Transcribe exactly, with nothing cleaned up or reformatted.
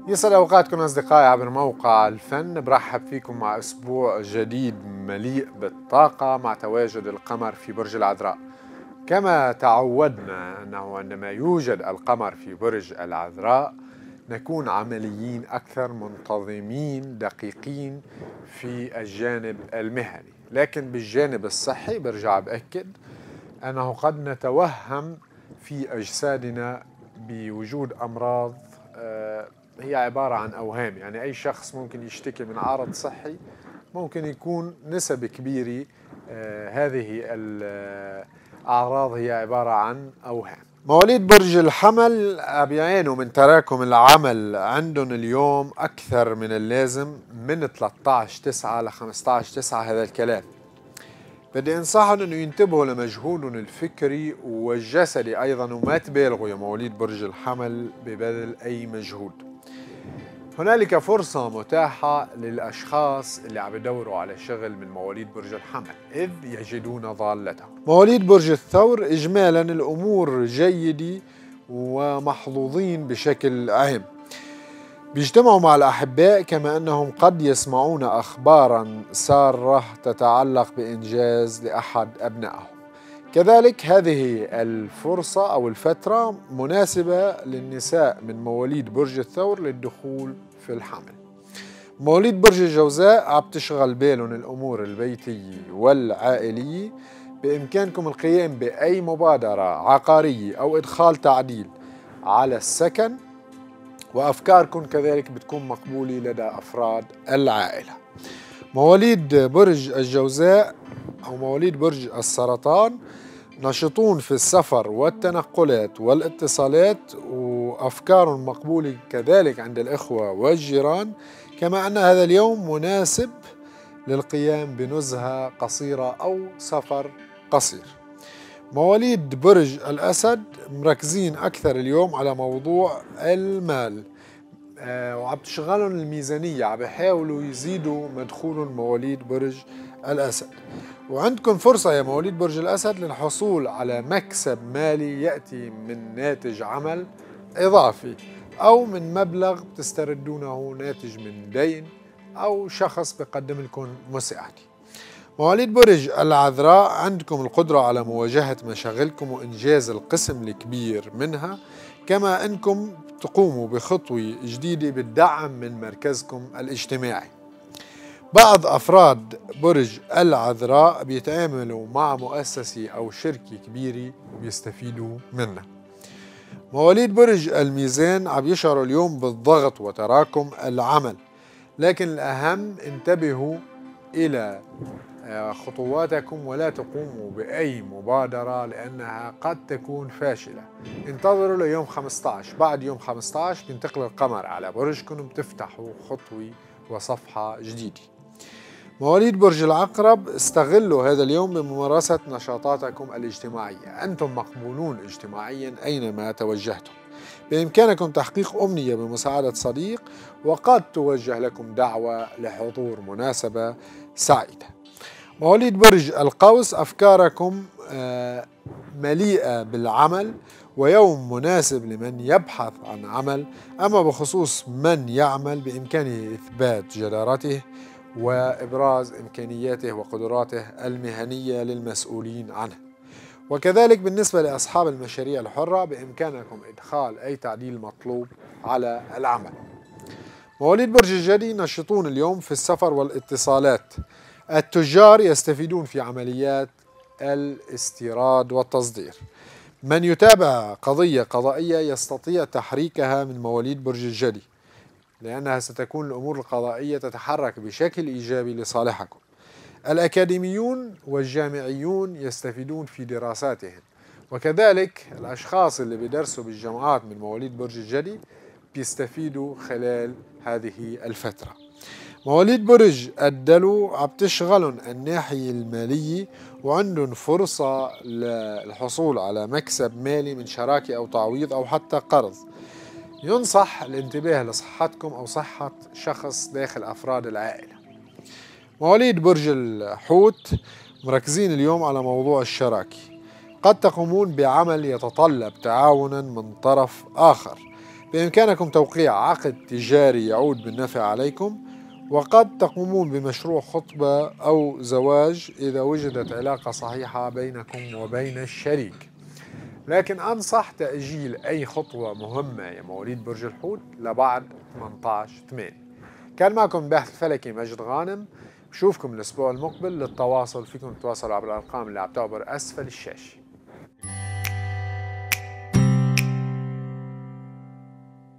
يسعد أوقاتكم أصدقائي عبر موقع الفن. برحب فيكم مع أسبوع جديد مليء بالطاقة مع تواجد القمر في برج العذراء. كما تعودنا أنه عندما يوجد القمر في برج العذراء نكون عمليين أكثر، منتظمين، دقيقين في الجانب المهني، لكن بالجانب الصحي برجع بأكد أنه قد نتوهم في أجسادنا بوجود أمراض آه هي عبارة عن أوهام. يعني أي شخص ممكن يشتكي من عرض صحي، ممكن يكون نسب كبيرة آه هذه الأعراض هي عبارة عن أوهام. مواليد برج الحمل بيعانوا من تراكم العمل عندهم اليوم أكثر من اللازم من ثلاثة عشر تسعة ل خمسة عشر تسعة. هذا الكلام بدي انصحهم انه ينتبهوا لمجهودهم الفكري والجسدي ايضا، وما تبالغوا يا مواليد برج الحمل ببذل اي مجهود. هنالك فرصة متاحة للأشخاص اللي عم يدوروا على شغل من مواليد برج الحمل إذ يجدون ضالتهم. مواليد برج الثور إجمالا الأمور جيدة ومحظوظين بشكل عام، بيجتمعوا مع الأحباء، كما أنهم قد يسمعون أخبارا سارة تتعلق بإنجاز لأحد أبنائهم. كذلك هذه الفرصة أو الفترة مناسبة للنساء من مواليد برج الثور للدخول في الحمل. مواليد برج الجوزاء عم تشغل بالهم الأمور البيتية والعائلية، بإمكانكم القيام بأي مبادرة عقارية أو إدخال تعديل على السكن، وأفكاركم كذلك بتكون مقبولة لدى أفراد العائلة. مواليد برج الجوزاء أو مواليد برج السرطان نشطون في السفر والتنقلات والاتصالات، وأفكارهم مقبولة كذلك عند الإخوة والجيران، كما أن هذا اليوم مناسب للقيام بنزهة قصيرة أو سفر قصير. مواليد برج الأسد مركزين أكثر اليوم على موضوع المال، آه وعم تشغلهم الميزانية، عم بيحاولوا يزيدوا مدخولهم مواليد برج الأسد. وعندكم فرصة يا مواليد برج الأسد للحصول على مكسب مالي يأتي من ناتج عمل إضافي أو من مبلغ تستردونه ناتج من دين أو شخص بيقدم لكم مساعدة. مواليد برج العذراء عندكم القدرة على مواجهة مشاغلكم وإنجاز القسم الكبير منها، كما أنكم تقوموا بخطوة جديدة بالدعم من مركزكم الاجتماعي. بعض أفراد برج العذراء بيتعاملوا مع مؤسسة أو شركة كبيرة وبيستفيدوا منها. مواليد برج الميزان عم يشعروا اليوم بالضغط وتراكم العمل، لكن الأهم انتبهوا إلى خطواتكم ولا تقوموا بأي مبادرة لأنها قد تكون فاشلة. انتظروا ليوم خمسة عشر، بعد يوم خمسة عشر بينتقل القمر على برجكم وبتفتحوا خطوة وصفحة جديدة. مواليد برج العقرب استغلوا هذا اليوم بممارسة نشاطاتكم الاجتماعية، أنتم مقبولون اجتماعيا أينما توجهتم، بإمكانكم تحقيق أمنية بمساعدة صديق، وقد توجه لكم دعوة لحضور مناسبة سعيدة. مواليد برج القوس أفكاركم مليئة بالعمل ويوم مناسب لمن يبحث عن عمل، أما بخصوص من يعمل بإمكانه إثبات جدارته وإبراز إمكانياته وقدراته المهنية للمسؤولين عنه. وكذلك بالنسبة لأصحاب المشاريع الحرة بإمكانكم إدخال أي تعديل مطلوب على العمل. مواليد برج الجدي نشطون اليوم في السفر والاتصالات، التجار يستفيدون في عمليات الاستيراد والتصدير. من يتابع قضية قضائية يستطيع تحريكها من مواليد برج الجدي، لأنها ستكون الأمور القضائية تتحرك بشكل إيجابي لصالحكم. الأكاديميون والجامعيون يستفيدون في دراساتهم، وكذلك الأشخاص اللي بيدرسوا بالجامعات من مواليد برج الجدي بيستفيدوا خلال هذه الفترة. مواليد برج الدلو عم تشغلهم الناحية المالية، وعندهم فرصة للحصول على مكسب مالي من شراكة أو تعويض أو حتى قرض. ينصح الانتباه لصحتكم أو صحة شخص داخل أفراد العائلة. مواليد برج الحوت مركزين اليوم على موضوع الشراكة، قد تقومون بعمل يتطلب تعاونا من طرف آخر، بإمكانكم توقيع عقد تجاري يعود بالنفع عليكم، وقد تقومون بمشروع خطبة أو زواج إذا وجدت علاقة صحيحة بينكم وبين الشريك. لكن أنصح تأجيل أي خطوة مهمة يا مواليد برج الحوت لبعد ثمانية عشر ثمانية. كان معكم باحث الفلكي مجد غانم. بشوفكم الأسبوع المقبل. للتواصل فيكم تتواصلوا عبر الأرقام اللي عم تعبر أسفل الشاشة.